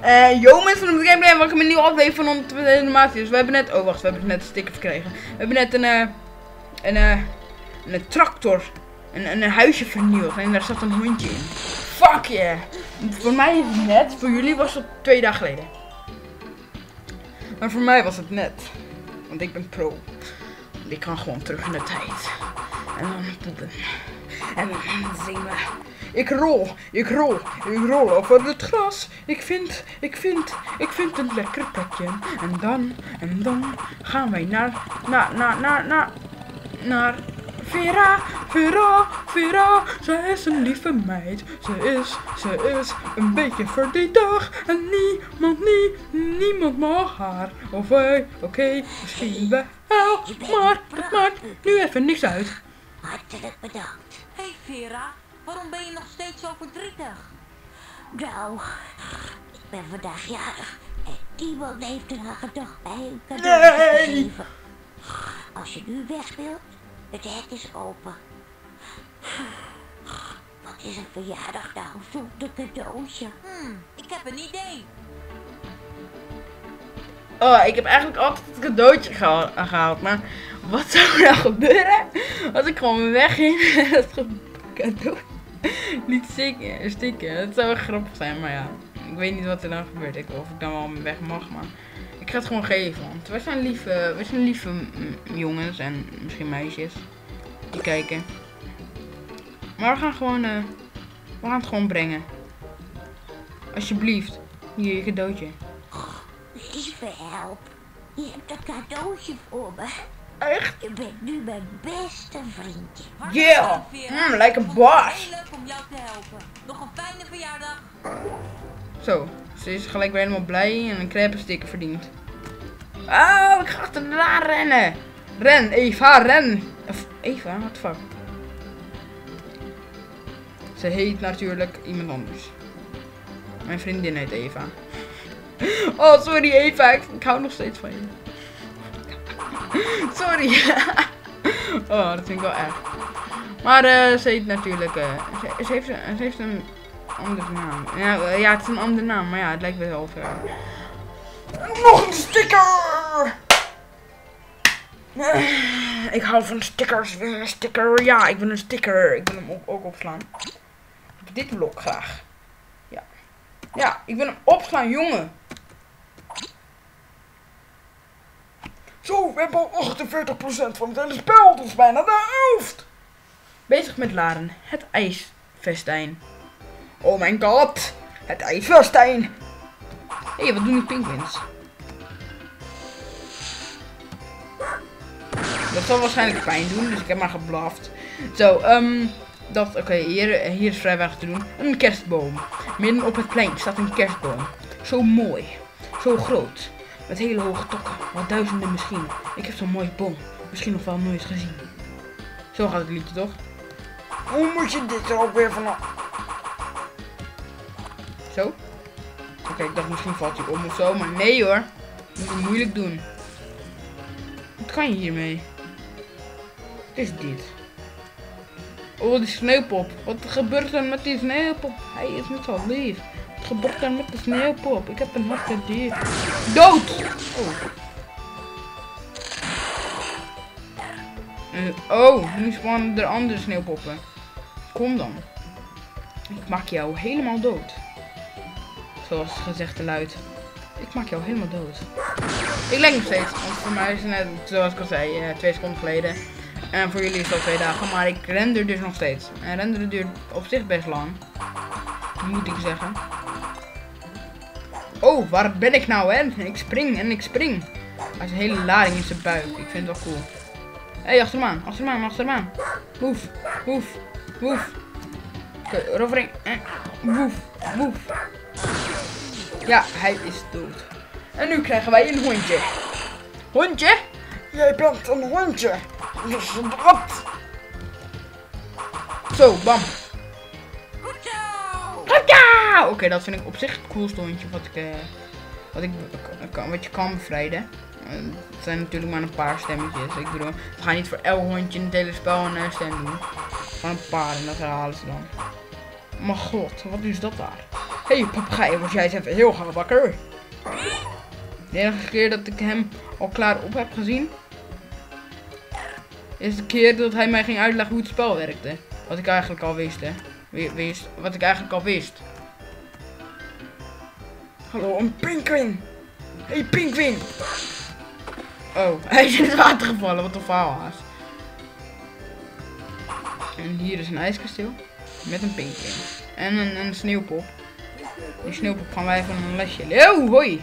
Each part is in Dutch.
Yo mensen van de gameplay, welkom in een nieuwe aflevering van onze animatie. Dus we hebben net, oh wacht, we hebben net een sticker gekregen. We hebben net een tractor, een huisje vernieuwd en daar zat een hondje in. Fuck yeah! Voor mij is het net, voor jullie was het 2 dagen geleden. Maar voor mij was het net, want ik ben pro. Want ik kan gewoon terug in de tijd. En dan poepen. En dan zingen. Ik rol over het gras. Ik vind een lekker plekje. En dan gaan wij naar Vera. Zij is een lieve meid. Ze is een beetje verdrietig. En niemand mag haar. Of oké, misschien wel. Maar het maakt nu even niks uit. Hartelijk bedankt. Hey Vera, waarom ben je nog steeds zo verdrietig? Nou, ik ben vandaag jarig en iemand heeft eraan gedacht bij een cadeautje te geven. Als je nu weg wilt, het hek is open. Wat is een verjaardag nou zonder cadeautje? Ik heb een idee. Oh, ik heb eigenlijk altijd het cadeautje gehaald, maar wat zou er nou gebeuren als ik gewoon wegging en het cadeau liet stikken? Dat zou echt grappig zijn, maar ja, ik weet niet wat er dan gebeurt. Of ik dan wel weg mag, maar ik ga het gewoon geven, want wij zijn lieve jongens en misschien meisjes die kijken. Maar we gaan het gewoon brengen. Alsjeblieft, hier je cadeautje. Lieve help, je hebt een cadeautje voor me. Echt? Je bent nu mijn beste vriendje. Yeah! Like a boss! Heel leuk om jou te helpen. Nog een fijne verjaardag. Zo, ze is gelijk weer helemaal blij en een crepe-sticker verdiend. Oh, ik ga achteraan rennen! Ren, Eva, ren! Of Eva, what the fuck? Ze heet natuurlijk iemand anders. Mijn vriendin heet Eva. Oh, sorry Eva, ik hou nog steeds van je. Sorry. Oh, dat vind ik wel erg. Maar ze heet natuurlijk, ze heeft een andere naam. Ja, het is een andere naam, maar ja, het lijkt wel ver. Nog een sticker! Ik hou van stickers, ik wil een sticker. Ja, ik wil een sticker. Ik wil hem ook opslaan. Dit blok graag. Ja. Ja, ik wil hem opslaan, jongen. Zo, we hebben al 48% van het hele spel. Dat is bijna de helft. Bezig met Laren. Het ijsfestijn. Oh mijn god. Het ijsfestijn. Hé, wat doen die pinguïns? Dat zal waarschijnlijk pijn doen, dus ik heb maar geblaft. Zo, oké, hier is vrij weinig te doen. Een kerstboom. Midden op het plein staat een kerstboom. Zo mooi. Zo groot. Met hele hoge takken. Wat duizenden misschien. Ik heb zo'n mooie boom. Misschien nog wel nooit gezien. Zo gaat het liedje toch? Hoe moet je dit er ook weer vanaf? Zo? Oké, ik dacht misschien valt hij om of zo. Maar nee hoor. Je moet het moeilijk doen. Wat kan je hiermee? Wat is dit? Oh, die sneeuwpop. Wat gebeurt er met die sneeuwpop? Hij is niet zo lief. Wat gebeurt er met de sneeuwpop? Ik heb een hartstikke dier. Dood! Oh, nu spannen er andere sneeuwpoppen. Kom dan. Ik maak jou helemaal dood. Zoals gezegd te luid. Ik maak jou helemaal dood. Ik lijk nog steeds. Want voor mij is het net, zoals ik al zei, 2 seconden geleden. En voor jullie is dat 2 dagen. Maar ik render dus nog steeds. En renderen duurt op zich best lang. Moet ik zeggen. Oh, waar ben ik nou, hè? Ik spring en ik spring. Hij heeft een hele lading in zijn buik. Ik vind het wel cool. Hé, hey, achter hem aan. Woef. Oké, rovering. Woef. Ja, hij is dood. En nu krijgen wij een hondje. Hondje? Jij bent een hondje. Dus wat? Zo, bam. Oké, dat vind ik op zich het coolste hondje wat je kan bevrijden. Het zijn natuurlijk maar een paar stemmetjes. Ik bedoel, we gaan niet voor elk hondje in het hele spel een stem doen. Gewoon een paar en dat herhalen ze dan. Mijn god, wat is dat daar? Hé, hey, papegaai, was jij eens even heel gauw wakker? De enige keer dat ik hem al klaar op heb gezien, is de keer dat hij mij ging uitleggen hoe het spel werkte. Wat ik eigenlijk al wist, hè. Wat ik eigenlijk al wist. Hallo, een pinguïn! Hé, hey, pinguïn! Oh, hij is in het water gevallen, wat een faalhaas. En hier is een ijskasteel. Met een pinguïn. En een sneeuwpop. Die sneeuwpop gaan wij even een lesje leren. Oh, hoi!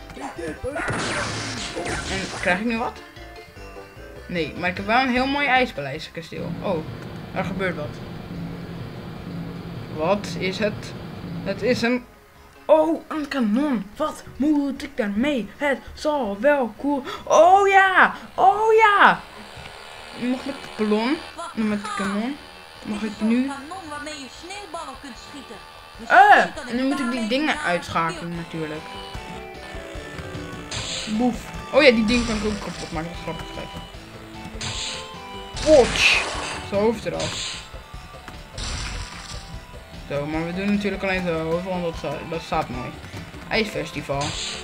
En krijg ik nu wat? Nee, maar ik heb wel een heel mooi ijspaleis-kasteel. Oh, er gebeurt wat. Wat is het? Het is een... Oh, een kanon. Wat moet ik daarmee? Het zal wel cool... Oh ja! Oh ja! Nog met de ballon. Nog met de kanon. Mag ik nu... Een kanon waarmee je sneeuwballen kunt schieten. Dus en nu moet ik die dingen uitschakelen natuurlijk. Boef. Oh ja, die ding kan ik ook kapot maken. Dat is grappig kijken. Watch. Zijn hoofd eraf. Zo, maar we doen natuurlijk alleen zijn hoofd, want dat staat mooi. IJsfestival.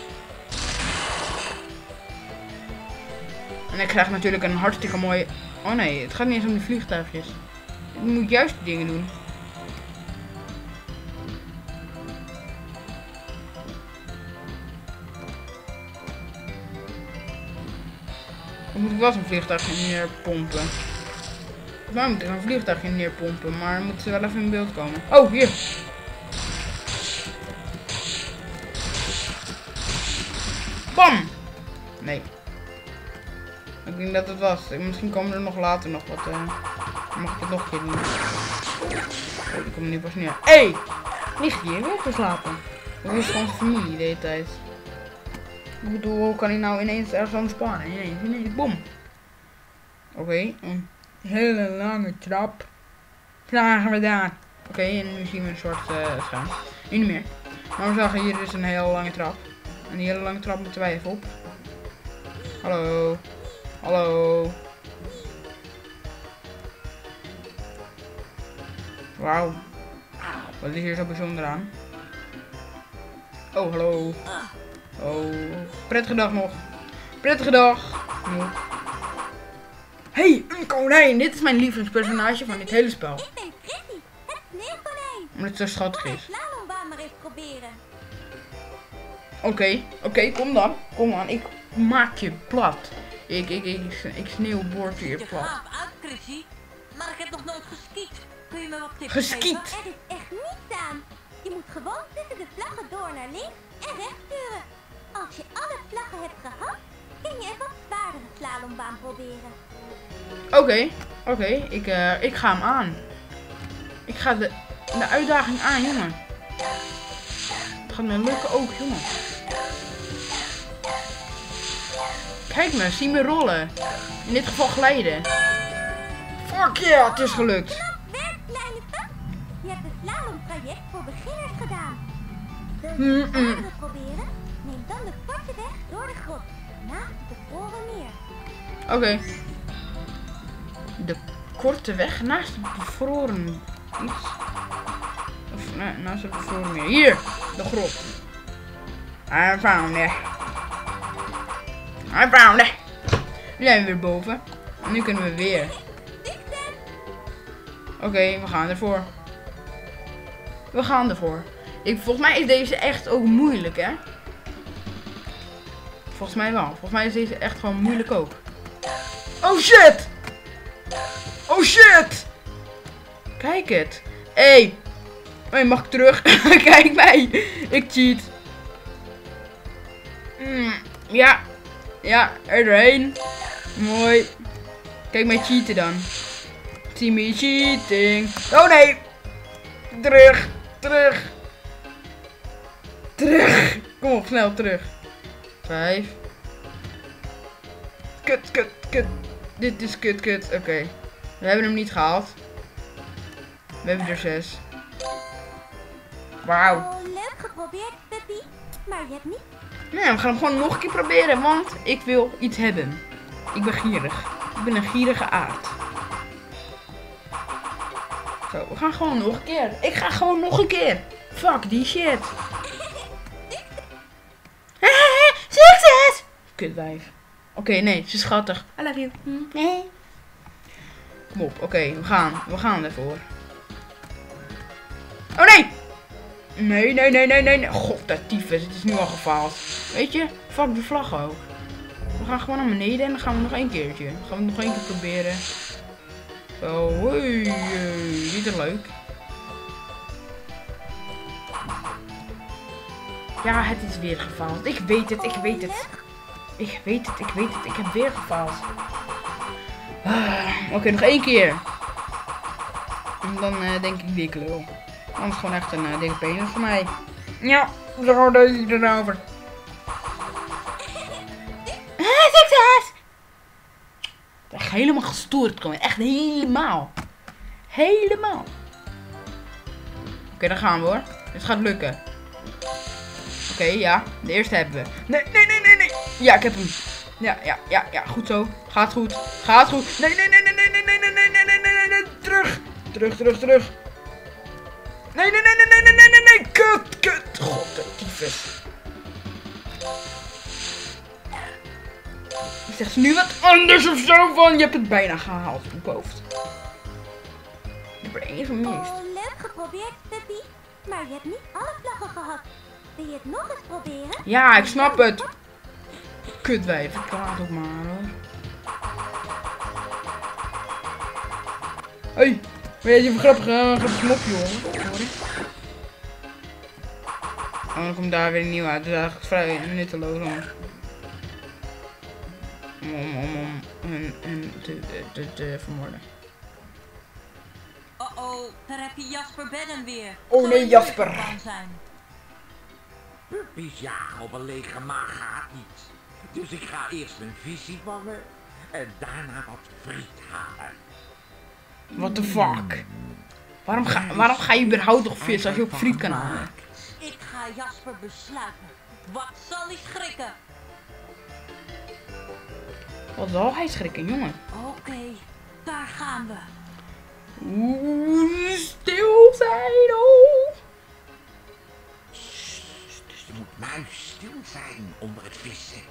En ik krijg natuurlijk een hartstikke mooi... Oh nee, het gaat niet eens om die vliegtuigjes. Ik moet juist die dingen doen. Dan moet ik wel zo'n vliegtuigje neerpompen. Waarom moet ik een vliegtuigje neerpompen? Maar dan moeten ze wel even in beeld komen. Oh, hier! Bam! Nee. Ik denk dat het was. Misschien komen er nog later nog wat. Mag ik het nog een keer doen? Oh, die komt nu pas neer. Hé! Hey! Ligt hier weer geslapen? Of is het gewoon zijn familie de hele tijd? Ik bedoel, hoe kan hij nou ineens ergens aan spannen? Ineens, bom! Oké, een hele lange trap. Vragen we daar. Oké, en nu zien we een soort schuim. Nu niet meer. Maar we zagen hier is een hele lange trap. En die hele lange trap moeten wij even op. Hallo. Hallo. Wauw. Wat is hier zo bijzonder aan? Oh, hallo. Oh, prettige dag nog. Prettige dag. Hey, een konijn. Dit is mijn lievelingspersonage van dit hele spel. Ik ben Freddy, het sneeuwkonijn. Omdat het zo schattig is. Laat een slalombaan maar eens proberen. Oké, kom dan. Kom dan, ik maak je plat. Ik sneeuwboord je Je plat. gaaf uit, Chrissy. Maar ik heb nog nooit geskiet. Kun je me wat tips Geskiet? geven? Er is echt niets aan. Je moet gewoon tussen de vlaggen door naar links en rechts sturen. Als je alle vlaggen hebt gehad, kun je een wat zwaardere slalombaan proberen. Oké, ik ga hem aan. Ik ga de uitdaging aan, jongen. Het gaat me lukken ook, jongen. Kijk me, zie me rollen. In dit geval glijden. Fuck yeah, het is gelukt. Knap werk, kleine pap. Je hebt een slalomtraject voor beginners gedaan. Wil je het zwaardere proberen? Neem dan de korte weg door de grot, naast de bevroren meer. Oké. De korte weg naast het bevroren iets. Of nee, naast het bevroren meer. Hier, de grot. I found it. I found it. Nu zijn we weer boven. En nu kunnen we weer. Oké, we gaan ervoor. We gaan ervoor. Volgens mij is deze echt ook moeilijk, hè? Volgens mij wel. Volgens mij is deze echt gewoon moeilijk ook. Oh shit! Oh shit! Kijk het. Hé! Hey, mag ik terug? Kijk mij! Ik cheat. Ja. Ja, er doorheen. Mooi. Kijk mij cheaten dan. See me cheating. Oh nee! Terug! Terug! Terug! Kom op, snel terug. 5. Kut. Dit is kut. Oké. We hebben hem niet gehaald. We hebben er 6. Wauw. Oh, leuk geprobeerd, Puppy. Maar je hebt niet. Nee, we gaan hem gewoon nog een keer proberen, want ik wil iets hebben. Ik ben gierig. Ik ben een gierige aard. Zo, we gaan gewoon nog een keer. Ik ga gewoon nog een keer. Fuck die shit. Succes! Kutwijf. Oké, nee, ze is schattig. I love you. Nee. Kom op, oké, we gaan. We gaan ervoor. Oh nee! Nee. God, dat tyfus. Het is nu al gefaald. Weet je? Fuck die vlag ook. We gaan gewoon naar beneden en dan gaan we nog één keertje. Dan gaan we nog één keer proberen. Zo, hoi. Niet te leuk. Ja, het is weer gefaald. Ik weet het. Ik heb weer gefaald. Oké, nog één keer. En dan denk ik die klul. Anders gewoon echt een dikke penis voor mij. Ja, zo deed ik erover. Succes! Echt helemaal gestoord komen. Echt helemaal. Helemaal. Oké, dan gaan we hoor. Dit gaat lukken. Oké, ja. De eerste hebben we. Nee. Ja, ik heb hem. Ja. Goed zo. Gaat goed. Nee. Terug. Nee. Kut. God, de tyfus. Ik zeg nu wat anders of zo van. Je hebt het bijna gehaald op je hoofd. Ik heb er één gemist. Oh, leuk geprobeerd, Tuppy. Maar je hebt niet alle vlaggen gehad. Wil je het nog eens proberen? Ja, ik snap het. Kutwijf, ik laat ook maar hoor. Hé, ben je even grappig mopje hoor. Oh, dan komt daar weer nieuw uit. Dus eigenlijk vrij nutteloos om hen te vermoorden. Oh, daar heb je Jasper Bedden weer. Oh nee, Jasper. Puppies jagen op een lege maag gaat niet. Dus ik ga eerst mijn visie vangen en daarna wat friet halen. What the fuck? Waarom ga je überhaupt nog vis als je ook friet kan halen? Ik ga Jasper besluiten. Wat zal hij schrikken? Wat zal hij schrikken, jongen? Oké, daar gaan we. Oeh, stil zijn, oh! Je moet muis stil zijn onder het vissen.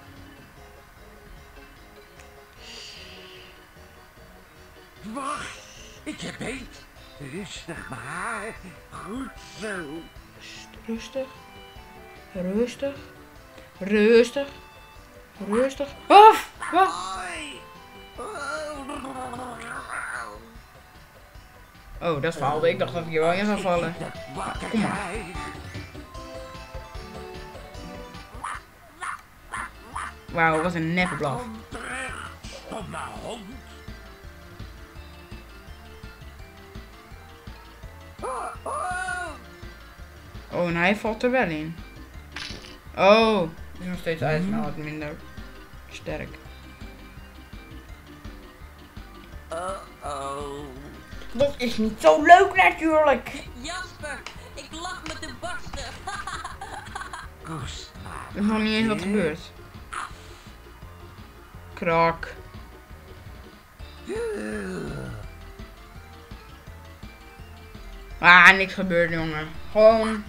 Wacht, ik heb beet. Rustig maar. Goed zo. Rustig. Af! Oh, dat faalde. Ik dacht dat ik hier wel in zou vallen. Kom maar. Wauw, wat een neppe blaf. Kom terug, domme hond. Oh, en hij valt er wel in. Oh, is nog steeds ijs, maar wat minder sterk. Dat is niet zo leuk natuurlijk. Jasper, ik lach met de barsten. Koest maar. Er is nog niet eens wat gebeurd. Krak. Ah, niks gebeurd, jongen. Gewoon.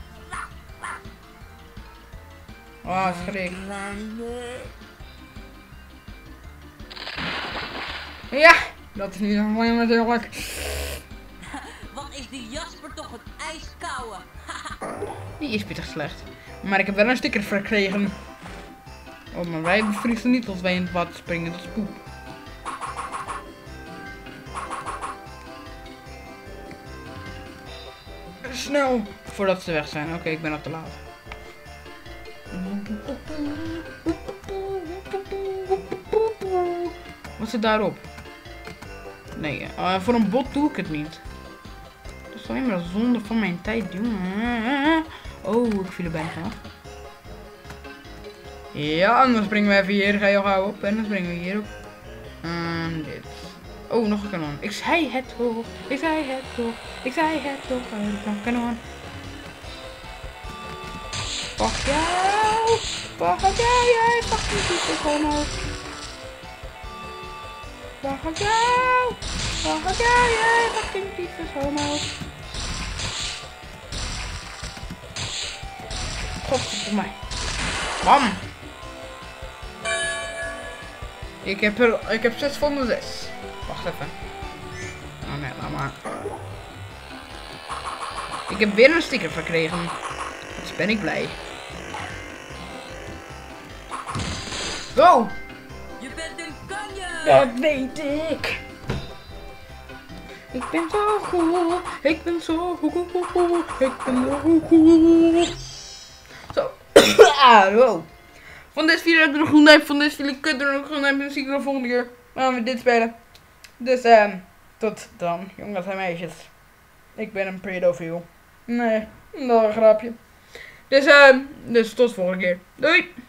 Ah, schrik. Ja, dat is niet zo mooi natuurlijk. Wat is die Jasper toch een ijskouwe. Die is pittig slecht. Maar ik heb wel een sticker verkregen. Oh, maar wij bevriezen niet als wij in het water springen. Dat is poep. Snel, voordat ze weg zijn. Oké, ik ben al te laat. Wat zit daarop? Nee, voor een bot doe ik het niet. Dat is alleen maar zonde van mijn tijd, jongen. Oh, ik viel er bijna af. Ja, en dan springen we even hier. Ga je gauw op. En dan springen we hier op. Dit. Oh, nog een kanon. Ik zei het toch. Ik zei het toch. Kanon. Fuck jou. Fuck jij. Fuck je gewoon ook. Fuck jou. Oh, ja, fucking tyfus homo. Godverdomme. Bam. Ik heb 6 van de 6. Wacht even. Oh nee, laat maar. Ik heb weer een sticker verkregen. Dus ben ik blij. Wow. Je bent een kanjer! Dat weet ik. Ik ben zo cool. Ik ben zo cool. Ik ben zo cool. Zo. Wow. Van deze video heb ik nog een duimpje. Van deze video kut er nog een duimpje. Dan zie ik de volgende keer. Dan gaan we dit spelen. Dus tot dan. Jongens en meisjes. Ik ben een pedofiel. Nee, dat is een grapje. Dus tot de volgende keer. Doei.